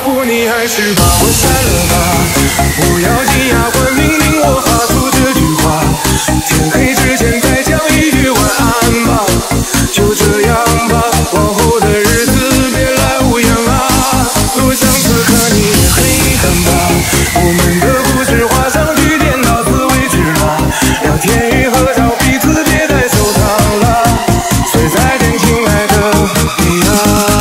不你还是把我删了吧，不要紧呀，关明明我发出这句话，天黑之前再讲一句晚安吧，就这样吧，往后的日子别来无恙啊。多想此刻你也很遗憾吧，我们的故事画上句点，到此为止了，聊天与合照彼此别再收藏了，所以再见亲爱的你啊。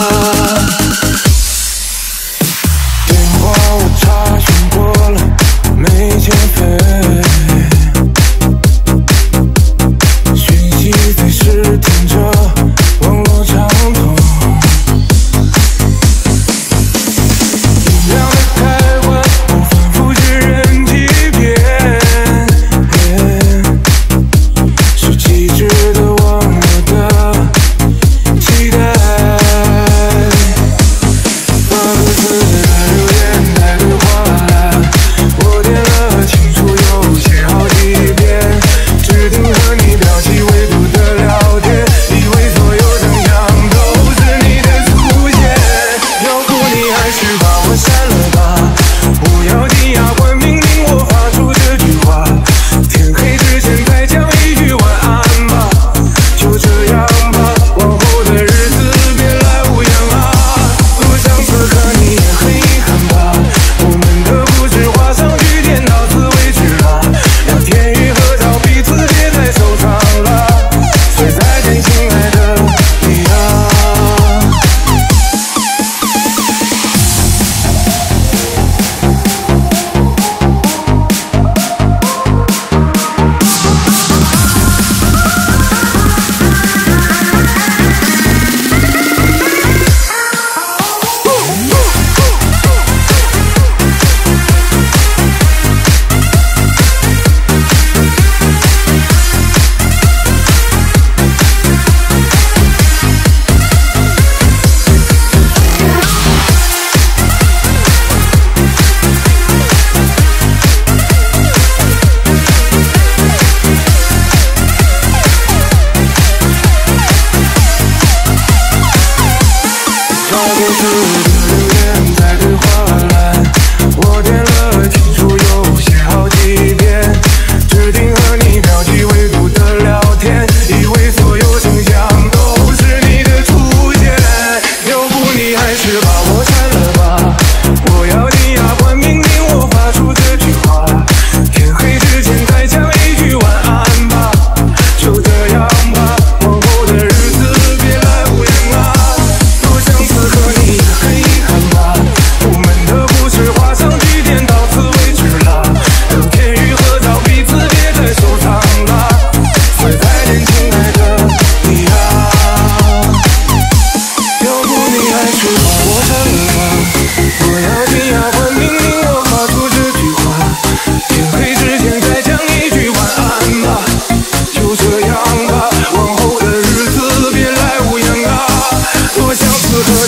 我查询过了，没欠费，讯息随时听着，网络畅通，音量的开关我反复指认几遍，是机智的忘我的期待，发个字的留言带对话栏，我点了清楚又写好几遍，只听和你表情微度的聊天，以为所有真相都是你的出现，要不你还是把我删了吧，不要紧呀，关明明我发出这句话，天黑之前再讲一句晚安吧，就这样吧，往后的日子别来无恙啊。多想此刻你也很遗憾吧，我们的故事画上句点，到此为止了，聊天与合照彼此别再收藏了，所以再见亲爱的你啊。发过去的留言在对话栏，我点了清楚又写好几遍，只听和你表情微度的聊天，以为所有真相都是你的出现，要不你还是把我删了吧，我要紧呀，关明明我发出这句话，天黑之前再讲一句晚安吧，就这样吧，往后的日子别来无恙啊。多想此刻你也很遗憾吧，我们的故事画上句点，到此为止了，聊天与合照彼此别再收藏了，所以再见亲爱的你啊。要不你还是把我删了吧，不要紧呀，关明明我发出这句话，天黑之前再讲一句晚安吧，就这样吧，往后的日子别来无恙啊。多想此刻